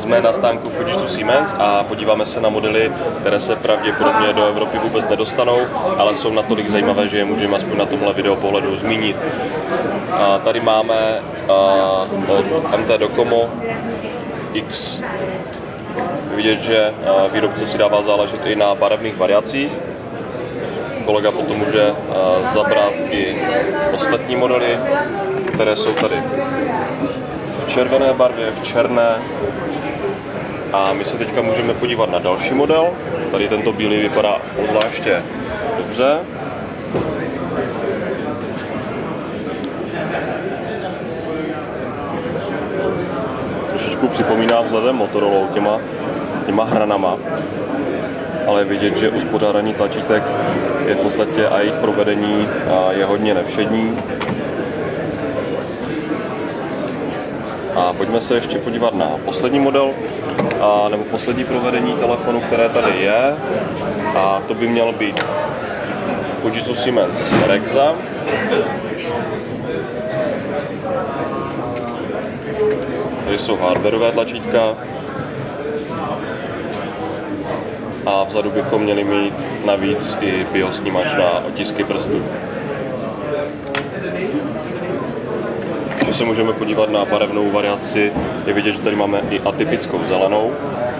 Jsme na stánku Fujitsu Siemens a podíváme se na modely, které se pravděpodobně do Evropy vůbec nedostanou, ale jsou natolik zajímavé, že je můžeme aspoň na tomhle videopohledu zmínit. Tady máme od MT Docomo X. Vidět, že výrobce si dává záležet i na barevných variacích. Kolega potom může zabrat i ostatní modely, které jsou tady v červené barvě, v černé. A my se teďka můžeme podívat na další model. Tady tento bílý vypadá obzvláště dobře. Trošičku připomíná vzhledem Motorola těma hranama, ale vidět, že uspořádání tlačítek je v podstatě a jejich provedení je hodně nevšední. A pojďme se ještě podívat na poslední model, nebo poslední provedení telefonu, které tady je. A to by měl být Fujitsu Siemens Rexa. Tady jsou hardwareové tlačítka. A vzadu bychom měli mít navíc i biosnímač na otisky prstů. Když se můžeme podívat na barevnou variaci, je vidět, že tady máme i atypickou zelenou.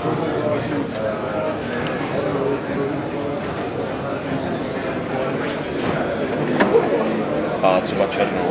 A třeba černou.